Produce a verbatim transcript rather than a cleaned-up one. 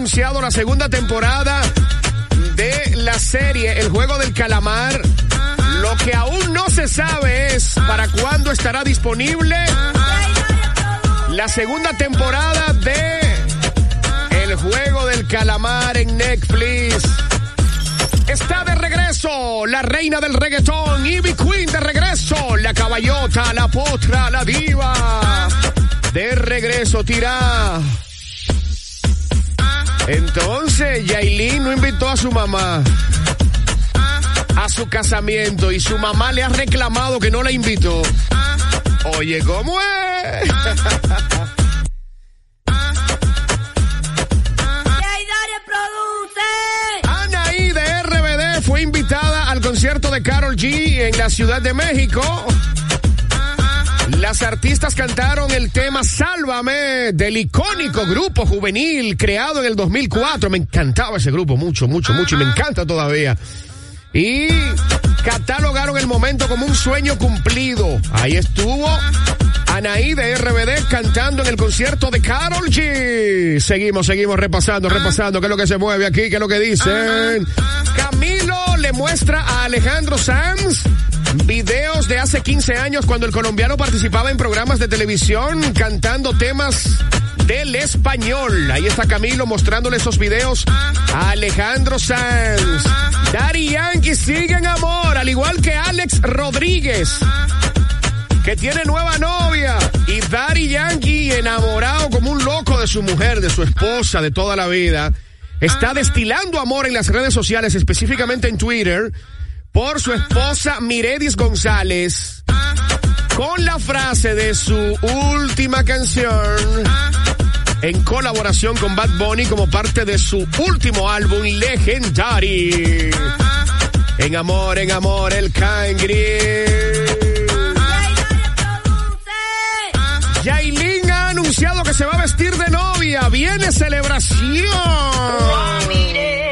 anunciado la segunda temporada de la serie El Juego del Calamar. Lo que aún no se sabe es para cuándo estará disponible la segunda temporada de El Juego del Calamar en Netflix. Está de regreso la reina del reggaetón, Ivy Queen, de regreso, la caballota, la potra, la diva, de regreso, tira. Entonces, Yailin no invitó a su mamá a su casamiento y su mamá le ha reclamado que no la invitó. Oye, ¿cómo es? Anaí de R B D fue invitada al concierto de Karol G en la Ciudad de México. Las artistas cantaron el tema Sálvame del icónico grupo juvenil creado en el dos mil cuatro. Me encantaba ese grupo mucho, mucho, mucho y me encanta todavía. Y catalogaron el momento como un sueño cumplido. Ahí estuvo Anaí de R B D cantando en el concierto de Karol G. Seguimos, seguimos repasando, repasando qué es lo que se mueve aquí, qué es lo que dicen. Camilo le muestra a Alejandro Sanz videos de hace quince años cuando el colombiano participaba en programas de televisión cantando temas del español. Ahí está Camilo mostrándole esos videos a Alejandro Sanz. Daddy Yankee sigue en amor, al igual que Alex Rodríguez, que tiene nueva novia. Y Daddy Yankee, enamorado como un loco de su mujer, de su esposa de toda la vida, está destilando amor en las redes sociales, específicamente en Twitter, por su esposa Miredis González, con la frase de su última canción en colaboración con Bad Bunny como parte de su último álbum Legendary. En amor, en amor, el cangre. Yailin ha anunciado que se va a vestir de novia. Viene celebración.